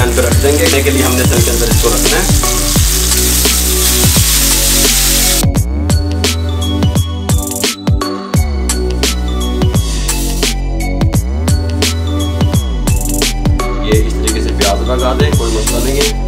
Pan पे रख देंगे। के लिए हमने तेल के अंदर इसको रखना है। ये इस तरीके से प्याज लगा दें, कोई मसला नहीं है।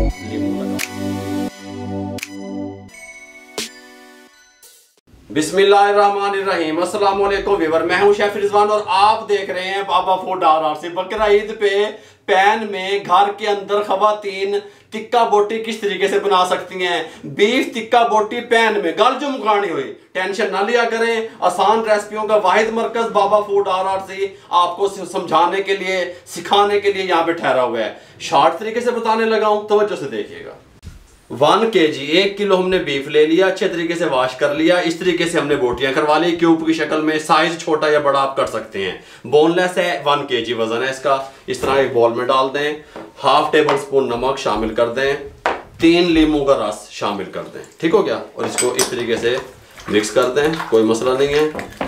बिस्मिल्लाहिर्रहमानिर्रहीम। अस्सलाम वालेकुम व्यूअर, मैं हूं शेफ रिजवान और आप देख रहे हैं बाबा फूड RRC। बकरा ईद पे पैन में घर के अंदर खवातीन टिक्का बोटी किस तरीके से बना सकती हैं। बीफ टिक्का बोटी पैन में गल जो मुकानी हुई, टेंशन ना लिया करें। आसान रेसिपियों का वाहिद मरकज बाबा फूड RRC आपको समझाने के लिए, सिखाने के लिए यहाँ पे ठहरा हुआ है। शॉर्ट तरीके से बताने लगा हूं, तवज्जो से देखिएगा। 1 kg 1 किलो हमने बीफ ले लिया, अच्छे तरीके से वॉश कर लिया। इस तरीके से हमने बोटियां करवा ली क्यूब की शक्ल में। साइज छोटा या बड़ा आप कर सकते हैं। बोनलेस है, 1 kg वजन है इसका। इस तरह एक बॉल में डाल दें, 1/2 टेबल स्पून नमक शामिल कर दें, 3 लीमू का रस शामिल कर दें। ठीक हो गया। और इसको इस तरीके से मिक्स कर दें, कोई मसला नहीं है।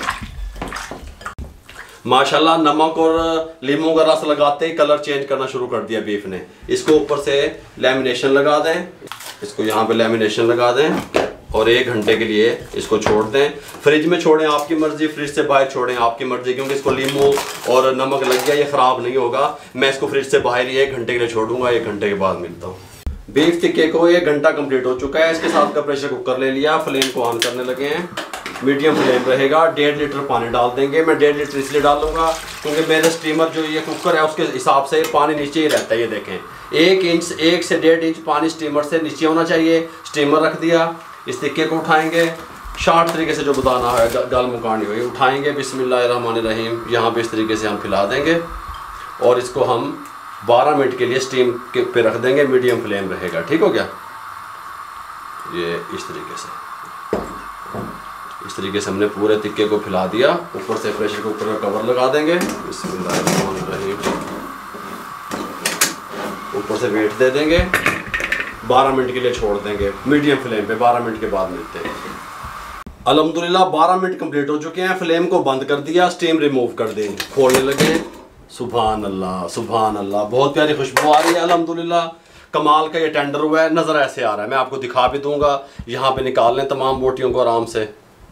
माशाल्लाह नमक और लीमू का रस लगाते ही कलर चेंज करना शुरू कर दिया बीफ ने। इसको ऊपर से लेमिनेशन लगा दें, इसको यहाँ पे लेमिनेशन लगा दें और 1 घंटे के लिए इसको छोड़ दें। फ्रिज में छोड़ें आपकी मर्जी, फ्रिज से बाहर छोड़ें आपकी मर्जी, क्योंकि इसको लीमू और नमक लग गया, ये ख़राब नहीं होगा। मैं इसको फ्रिज से बाहर ही 1 घंटे के लिए छोड़ूंगा। 1 घंटे के बाद मिलता हूँ। बीफ टिक्के को 1 घंटा कंप्लीट हो चुका है। इसके साथ का प्रेशर कुकर ले लिया, फ्लेम को ऑन करने लगे हैं। मीडियम फ्लेम रहेगा। 1.5 लीटर पानी डाल देंगे। मैं 1.5 लीटर इसलिए डालूंगा क्योंकि मेरे स्टीमर जो ये कुकर है उसके हिसाब से पानी नीचे ही रहता है। ये देखें, 1 से 1.5 इंच पानी स्टीमर से नीचे होना चाहिए। स्टीमर रख दिया। इस टिक्के को उठाएंगे, शॉर्ट तरीके से जो बताना है, गल मुकानी हुई, उठाएंगे। बिस्मिल्लाहिर्रहमानिर्रहीम। यहाँ पे इस तरीके से हम फैला देंगे और इसको हम 12 मिनट के लिए स्टीम पे रख देंगे। मीडियम फ्लेम रहेगा। ठीक हो गया। ये इस तरीके से हमने पूरे टिक्के को फैला दिया। ऊपर से प्रेशर कुकर का कवर लगा देंगे। बिस्मिल्लाहिर्रहमानिर्रहीम। ऊपर से वेट दे देंगे, 12 मिनट के लिए छोड़ देंगे मीडियम फ्लेम पे। 12 मिनट के बाद मिलते हैं। अल्हम्दुलिल्लाह 12 मिनट कंप्लीट हो चुके हैं। फ्लेम को बंद कर दिया, स्टीम रिमूव कर दें। खोलने लगे। सुभान अल्लाह, सुभान अल्लाह, बहुत प्यारी खुशबू आ रही है। अल्हम्दुलिल्लाह कमाल का ये टेंडर हुआ है। नज़र ऐसे आ रहा है, मैं आपको दिखा भी दूंगा। यहाँ पे निकाल लें तमाम बोटियों को आराम से।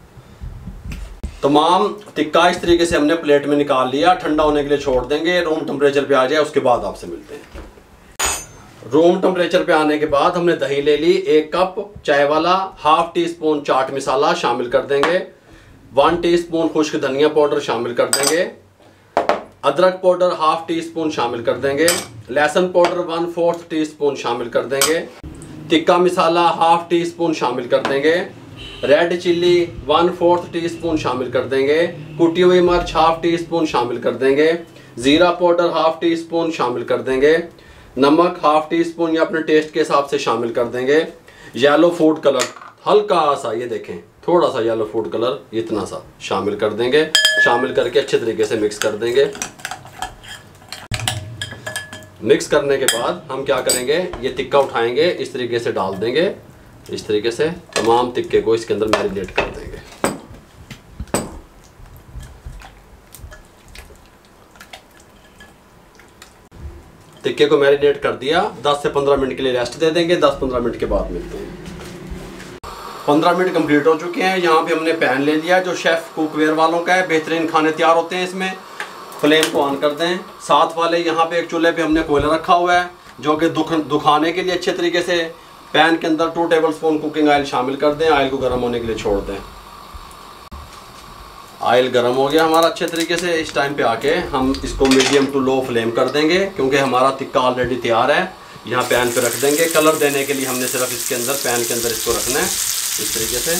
तमाम टिक्का इस तरीके से हमने प्लेट में निकाल लिया। ठंडा होने के लिए छोड़ देंगे, रूम टेम्परेचर पे आ जाए, उसके बाद आपसे मिलते हैं। रूम टेम्परेचर पे आने के बाद हमने दही ले ली, 1 कप चाय वाला। 1/2 टीस्पून चाट मसाला शामिल कर देंगे। 1 टीस्पून खुश्क धनिया पाउडर शामिल कर देंगे। अदरक पाउडर 1/2 टीस्पून शामिल कर देंगे। लहसुन पाउडर 1/4 टीस्पून शामिल कर देंगे। टिक्का मसाला 1/2 टीस्पून शामिल कर देंगे। रेड चिल्ली 1/4 टीस्पून शामिल कर देंगे। कुटी हुई मिर्च 1/2 टीस्पून शामिल कर देंगे। जीरा पाउडर 1/2 टीस्पून शामिल कर देंगे। नमक 1/2 टीस्पून या अपने टेस्ट के हिसाब से शामिल कर देंगे। येलो फूड कलर हल्का सा, ये देखें थोड़ा सा येलो फूड कलर, इतना सा शामिल कर देंगे। शामिल करके अच्छे तरीके से मिक्स कर देंगे। मिक्स करने के बाद हम क्या करेंगे, ये टिक्का उठाएंगे, इस तरीके से डाल देंगे। इस तरीके से तमाम टिक्के को इसके अंदर मैरिनेट कर देंगे। टिक्के को मैरिनेट कर दिया। 10 से 15 मिनट के लिए रेस्ट दे देंगे। 10-15 मिनट के बाद मिलते हैं। 15 मिनट कंप्लीट हो चुके हैं। यहाँ पे हमने पैन ले लिया जो शेफ कुकवेयर वालों का है। बेहतरीन खाने तैयार होते हैं इसमें। फ्लेम को ऑन कर दें। साथ वाले यहाँ पे एक चूल्हे पे हमने कोयला रखा हुआ है जो कि दुखाने के लिए अच्छे तरीके से पैन के अंदर 2 टेबल स्पून कुकिंग ऑयल शामिल कर दें। ऑयल को गर्म होने के लिए छोड़ दें। ऑयल गर्म हो गया हमारा अच्छे तरीके से। इस टाइम पे आके हम इसको मीडियम टू लो फ्लेम कर देंगे क्योंकि हमारा टिक्का ऑलरेडी तैयार है। यहाँ पैन पे रख देंगे। कलर देने के लिए हमने सिर्फ इसके अंदर, पैन के अंदर इसको रखना है इस तरीके से।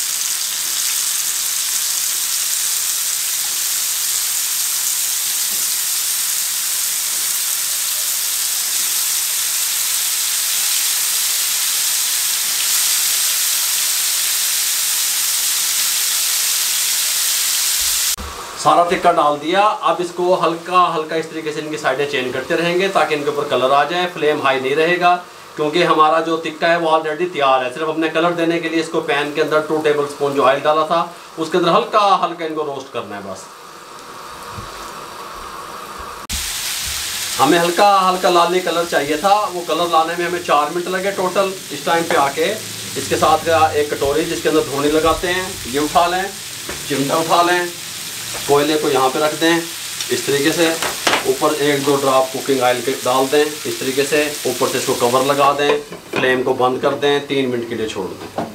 सारा टिक्का डाल दिया। अब इसको हल्का हल्का इस तरीके से इनकी साइडें चेंज करते रहेंगे ताकि इनके ऊपर कलर आ जाए। फ्लेम हाई नहीं रहेगा क्योंकि हमारा जो टिक्का है वो ऑलरेडी तैयार है। सिर्फ अपने कलर देने के लिए इसको पैन के अंदर 2 टेबल स्पून जो ऑयल डाला था उसके अंदर हल्का हल्का इनको रोस्ट करना है बस। हमें हल्का हल्का लाली कलर चाहिए था, वो कलर लाने में हमें 4 मिनट लगे टोटल। इस टाइम पे आके इसके साथ एक कटोरी जिसके अंदर धोनी लगाते हैं, ये उठा लें, चिमटा उठा लें, कोयले को यहाँ पे रख दें इस तरीके से, ऊपर 1-2 ड्रॉप कुकिंग ऑयल के डाल दें इस तरीके से, ऊपर से इसको कवर लगा दें, फ्लेम को बंद कर दें, 3 मिनट के लिए छोड़ दें।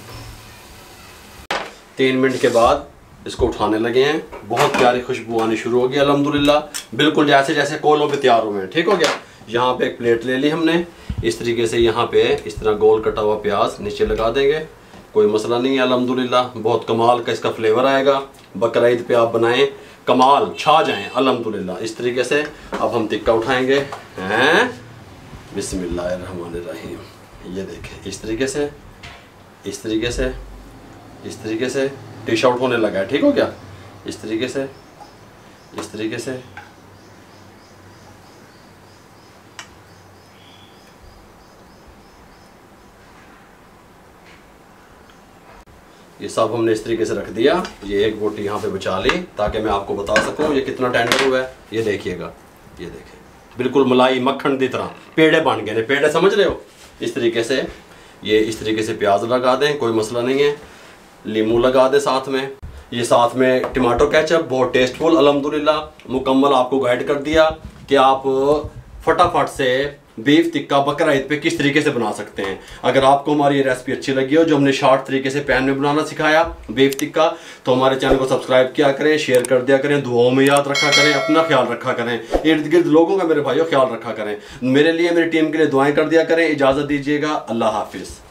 3 मिनट के बाद इसको उठाने लगे हैं, बहुत प्यारी खुशबू आनी शुरू होगी अल्हम्दुलिल्लाह, बिल्कुल जैसे जैसे कोलों पे तैयार हुए हैं। ठीक हो गया। यहाँ पे एक प्लेट ले ली हमने, इस तरीके से यहाँ पे इस तरह गोल कटा हुआ प्याज नीचे लगा देंगे, कोई मसला नहीं है अल्हम्दुलिल्लाह। बहुत कमाल का इसका फ्लेवर आएगा, बकरा ईद पे आप बनाएं, कमाल छा जाएं अल्हम्दुलिल्लाह। इस तरीके से अब हम टिक्का उठाएंगे हैं, बिस्मिल्लाहिर्रहमानिर्रहीम। ये देखें इस तरीके से, इस तरीके से, इस तरीके से डिश आउट होने लगा है। ठीक हो गया। इस तरीके से, इस तरीके से, ये सब हमने इस तरीके से रख दिया। ये एक बोटी यहाँ पे बचा ली ताकि मैं आपको बता सकूँ ये कितना टेंडर हुआ है। ये देखिएगा, ये देखें बिल्कुल मलाई मक्खन की तरह पेड़े बन गए, पेड़े समझ रहे हो। इस तरीके से ये इस तरीके से प्याज लगा दें, कोई मसला नहीं है। लीमू लगा दें साथ में, ये साथ में टमाटो केचप, बहुत टेस्टफुल अल्हम्दुलिल्लाह। मुकम्मल आपको गाइड कर दिया कि आप फटाफट से बीफ टिक्का बकरा ईद पे किस तरीके से बना सकते हैं। अगर आपको हमारी ये रेसिपी अच्छी लगी हो, जो हमने शॉर्ट तरीके से पैन में बनाना सिखाया बीफ टिक्का, तो हमारे चैनल को सब्सक्राइब किया करें, शेयर कर दिया करें, दुआओं में याद रखा करें, अपना ख्याल रखा करें, इर्द गिर्द लोगों का मेरे भाइयों ख्याल रखा करें। मेरे लिए, मेरी टीम के लिए दुआएं कर दिया करें। इजाज़त दीजिएगा, अल्लाह हाफिज़।